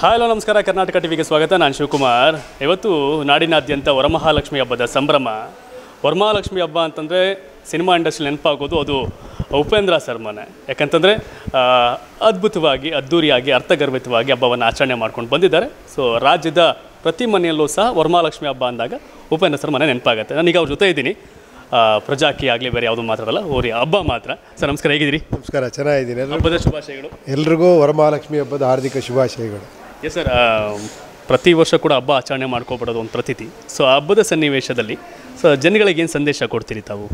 Hello ನಮಸ್ಕಾರ ಕರ್ನಾಟಕ ಟಿವಿಗೆ ಸ್ವಾಗತ. ನಾನು ಶಿವಕುಮಾರ್. ಇವತ್ತು ನಾಡಿನಾದ್ಯಂತ ವರಮಹಾಲಕ್ಷ್ಮಿ ಹಬ್ಬದ ಸಂಭ್ರಮ. ವರಮಹಾಲಕ್ಷ್ಮಿ ಹಬ್ಬ ಅಂತಂದರೆ ಸಿನಿಮಾ ಇಂಡಸ್ಟ್ರಿ ನೆನಪಾಗೋದು ಅದು ಉಪೇಂದ್ರ ಸರ್ ಮನೆ. ಯಾಕಂತಂದರೆ ಅದ್ಭುತವಾಗಿ ಅದ್ಧೂರಿಯಾಗಿ ಅರ್ಥಗರ್ಭಿತವಾಗಿ ಹಬ್ಬವನ್ನು ಆಚರಣೆ ಮಾಡ್ಕೊಂಡು ಬಂದಿದ್ದಾರೆ. ಸೊ ರಾಜ್ಯದ ಪ್ರತಿ ಮನೆಯಲ್ಲೂ ಸಹ ವರಮಹಾಲಕ್ಷ್ಮಿ ಹಬ್ಬ ಅಂದಾಗ ಉಪೇಂದ್ರ ಸರ್ ಮನೆ ನೆನಪಾಗುತ್ತೆ. ನಾನೀಗ ಅವ್ರ ಜೊತೆ ಇದ್ದೀನಿ. ಪ್ರಜಾಕಿ ಆಗಲಿ ಬೇರೆ ಯಾವುದೂ ಮಾತಾಡಲ್ಲ, ಓರಿ ಹಬ್ಬ ಮಾತ್ರ. ಸರ್ ನಮಸ್ಕಾರ, ಹೇಗಿದ್ದೀರಿ? ನಮಸ್ಕಾರ, ಚೆನ್ನಾಗಿದ್ದೀನಿ. ಹಬ್ಬದ ಶುಭಾಶಯಗಳು. ಎಲ್ರಿಗೂ ವರಮಹಾಲಕ್ಷ್ಮಿ ಹಬ್ಬದ ಹಾರ್ದಿಕ ಶುಭಾಶಯಗಳು. ಎಸ್ ಸರ್, ಪ್ರತಿ ವರ್ಷ ಕೂಡ ಹಬ್ಬ ಆಚರಣೆ ಮಾಡ್ಕೊಬಿಡೋದು ಒಂದು ಪ್ರತೀತಿ. ಸೊ ಹಬ್ಬದ ಸನ್ನಿವೇಶದಲ್ಲಿ ಸೊ ಜನಗಳಿಗೆ ಏನು ಸಂದೇಶ ಕೊಡ್ತೀರಿ ತಾವು?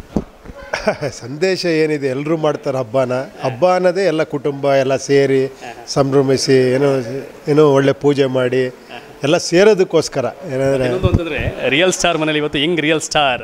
ಸಂದೇಶ ಏನಿದೆ, ಎಲ್ಲರೂ ಮಾಡ್ತಾರೆ ಹಬ್ಬನ. ಹಬ್ಬ ಅನ್ನೋದೇ ಎಲ್ಲ ಕುಟುಂಬ ಎಲ್ಲ ಸೇರಿ ಸಂಭ್ರಮಿಸಿ ಏನೋ ಒಳ್ಳೆ ಪೂಜೆ ಮಾಡಿ ಎಲ್ಲ ಸೇರೋದಕ್ಕೋಸ್ಕರ. ಏನಂದರೆ ರಿಯಲ್ ಸ್ಟಾರ್ ಮನೇಲಿ ಇವತ್ತು ಹೆಂಗ್ ರಿಯಲ್ ಸ್ಟಾರ್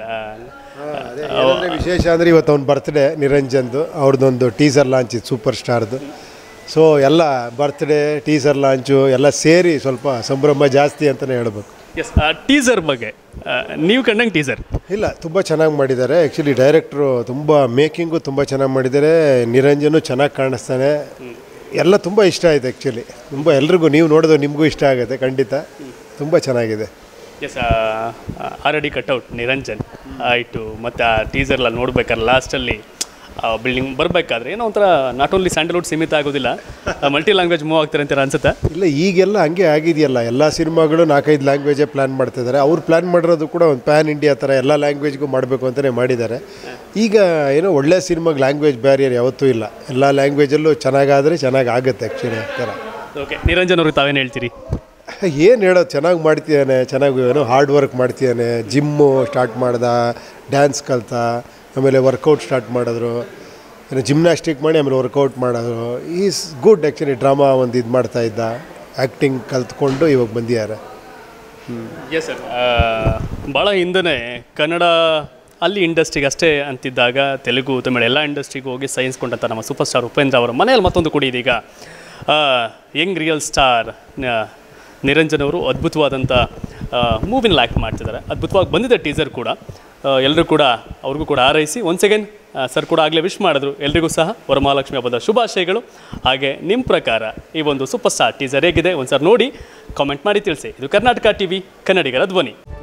ವಿಶೇಷ ಅಂದರೆ ಇವತ್ತು ಅವ್ನ ಬರ್ತ್ಡೇ ನಿರಂಜನ್ದು. ಅವ್ರದ್ದೊಂದು ಟೀಸರ್ ಲಾಂಚ್ ಇತ್ತು ಸೂಪರ್ ಸ್ಟಾರ್ದು. ಸೊ ಎಲ್ಲ ಬರ್ತ್ಡೇ ಟೀಸರ್ ಲಾಂಚು ಎಲ್ಲ ಸೇರಿ ಸ್ವಲ್ಪ ಸಂಭ್ರಮ ಜಾಸ್ತಿ ಅಂತಲೇ ಹೇಳ್ಬೇಕು. ಎಸ್, ಟೀಸರ್ ಬಗ್ಗೆ ನೀವು ಕಂಡಂಗೆ ಟೀಸರ್ ಇಲ್ಲ, ತುಂಬ ಚೆನ್ನಾಗಿ ಮಾಡಿದ್ದಾರೆ. ಆ್ಯಕ್ಚುಲಿ ಡೈರೆಕ್ಟ್ರು ತುಂಬ ಮೇಕಿಂಗು ತುಂಬ ಚೆನ್ನಾಗಿ ಮಾಡಿದ್ದಾರೆ. ನಿರಂಜನು ಚೆನ್ನಾಗಿ ಕಾಣಿಸ್ತಾನೆ. ಎಲ್ಲ ತುಂಬ ಇಷ್ಟ ಆಯಿತು. ಆ್ಯಕ್ಚುಲಿ ತುಂಬ ಎಲ್ರಿಗೂ, ನೀವು ನೋಡೋದು ನಿಮಗೂ ಇಷ್ಟ ಆಗುತ್ತೆ ಖಂಡಿತ. ತುಂಬ ಚೆನ್ನಾಗಿದೆ. ಎಸ್, ಆಲ್ರೆಡಿ ಕಟ್ಔಟ್ ನಿರಂಜನ್ ಆಯಿತು. ಮತ್ತು ಆ ಟೀಸರ್ಲ ನೋಡ್ಬೇಕಾದ್ರೆ ಲಾಸ್ಟಲ್ಲಿ ಬಿಲ್ಡಿಂಗ್ ಬರಬೇಕಾದ್ರೆ ಏನೋ ಒಂಥರ ನಾಟ್ ಓನ್ಲಿ ಸ್ಯಾಂಡಲ್ವುಡ್ ಸೀಮಿತ ಆಗೋದಿಲ್ಲ, ಮಲ್ಟಿ ಲ್ಯಾಂಗ್ವೇಜ್ ಮೂವ್ ಆಗ್ತಾರೆ ಅಂತಾರೆ ಅನ್ಸುತ್ತಾ? ಇಲ್ಲ, ಈಗೆಲ್ಲ ಹಂಗೆ ಆಗಿದೆಯಲ್ಲ. ಎಲ್ಲ ಸಿನಿಮಾಗಳು 4-5 ಲ್ಯಾಂಗ್ವೇಜೇ ಪ್ಲ್ಯಾನ್ ಮಾಡ್ತಿದ್ದಾರೆ. ಅವ್ರು ಪ್ಲ್ಯಾನ್ ಮಾಡಿರೋದು ಕೂಡ ಒಂದು ಪ್ಯಾನ್ ಇಂಡಿಯಾ ಥರ ಎಲ್ಲ ಲ್ಯಾಂಗ್ವೇಜ್ಗೂ ಮಾಡಬೇಕು ಅಂತಲೇ ಮಾಡಿದ್ದಾರೆ. ಈಗ ಏನೋ ಒಳ್ಳೆ ಸಿನಿಮಾಗೆ ಲ್ಯಾಂಗ್ವೇಜ್ ಬ್ಯಾರಿಯರ್ ಯಾವತ್ತೂ ಇಲ್ಲ. ಎಲ್ಲ ಲ್ಯಾಂಗ್ವೇಜಲ್ಲೂ ಚೆನ್ನಾಗಾದರೆ ಚೆನ್ನಾಗಿ ಆಗುತ್ತೆ ಆ್ಯಕ್ಚುಲಿ ಆ ಥರ. ಓಕೆ, ನಿರಂಜನ್ ಅವ್ರಿಗೆ ತಾವೇನು ಹೇಳ್ತೀರಿ? ಏನು ಹೇಳೋದು, ಚೆನ್ನಾಗಿ ಮಾಡ್ತಿದ್ದಾನೆ, ಚೆನ್ನಾಗಿ ಏನೋ ಹಾರ್ಡ್ ವರ್ಕ್ ಮಾಡ್ತಿದ್ದಾನೆ. ಜಿಮ್ಮು ಸ್ಟಾರ್ಟ್ ಮಾಡ್ದ, ಡ್ಯಾನ್ಸ್ ಕಲ್ತ, ಆಮೇಲೆ ವರ್ಕೌಟ್ ಸ್ಟಾರ್ಟ್ ಮಾಡಿದ್ರು, ಏನೋ ಜಿಮ್ನಾಸ್ಟಿಕ್ ಮಾಡಿ ಆಮೇಲೆ ವರ್ಕೌಟ್ ಮಾಡೋದು. Is good actually. ಡ್ರಾಮಾ ಒಂದು ಇದು ಮಾಡ್ತಾಯಿದ್ದ, ಆ್ಯಕ್ಟಿಂಗ್ ಕಲ್ತ್ಕೊಂಡು ಇವಾಗ ಬಂದಿದ್ದಾರೆ. ಎಸ್ ಸರ್, ಭಾಳ ಹಿಂದೆ ಕನ್ನಡ ಅಲ್ಲಿ ಇಂಡಸ್ಟ್ರಿಗೆ ಅಷ್ಟೇ ಅಂತಿದ್ದಾಗ ತೆಲುಗು ತಮಿಳು ಎಲ್ಲ ಇಂಡಸ್ಟ್ರಿಗೂ ಹೋಗಿ ಸೈನ್ಸ್ಕೊಂಡಂಥ ನಮ್ಮ ಸೂಪರ್ ಸ್ಟಾರ್ ಉಪೇಂದ್ರ ಅವರ ಮನೆಯಲ್ಲಿ ಮತ್ತೊಂದು ಕೂಡ ಇದೀಗ ಯಂಗ್ ರಿಯಲ್ ಸ್ಟಾರ್ ನಿರಂಜನ್ ಅವರು ಅದ್ಭುತವಾದಂಥ ಮೂವಿನಲ್ಲಿ ಆ್ಯಕ್ಟ್ ಮಾಡ್ತಿದ್ದಾರೆ. ಅದ್ಭುತವಾಗಿ ಬಂದಿದೆ ಟೀಸರ್ ಕೂಡ. ಎಲ್ಲರೂ ಕೂಡ ಅವ್ರಿಗೂ ಕೂಡ ಹಾರೈಸಿ ಒನ್ಸ್ ಅಗೇನ್ ಸರ್ ಕೂಡ ಆಗಲೇ ವಿಶ್ ಮಾಡಿದ್ರು. ಎಲ್ರಿಗೂ ಸಹ ವರಮಹಾಲಕ್ಷ್ಮಿ ಹಬ್ಬದ ಶುಭಾಶಯಗಳು. ಹಾಗೆ ನಿಮ್ಮ ಪ್ರಕಾರ ಈ ಒಂದು ಸೂಪರ್ ಸ್ಟಾರ್ ಟೀಸರ್ ಹೇಗಿದೆ ಒಂದು ಸರ್ ನೋಡಿ ಕಾಮೆಂಟ್ ಮಾಡಿ ತಿಳಿಸಿ. ಇದು ಕರ್ನಾಟಕ ಟಿವಿ, ಕನ್ನಡಿಗರ ಧ್ವನಿ.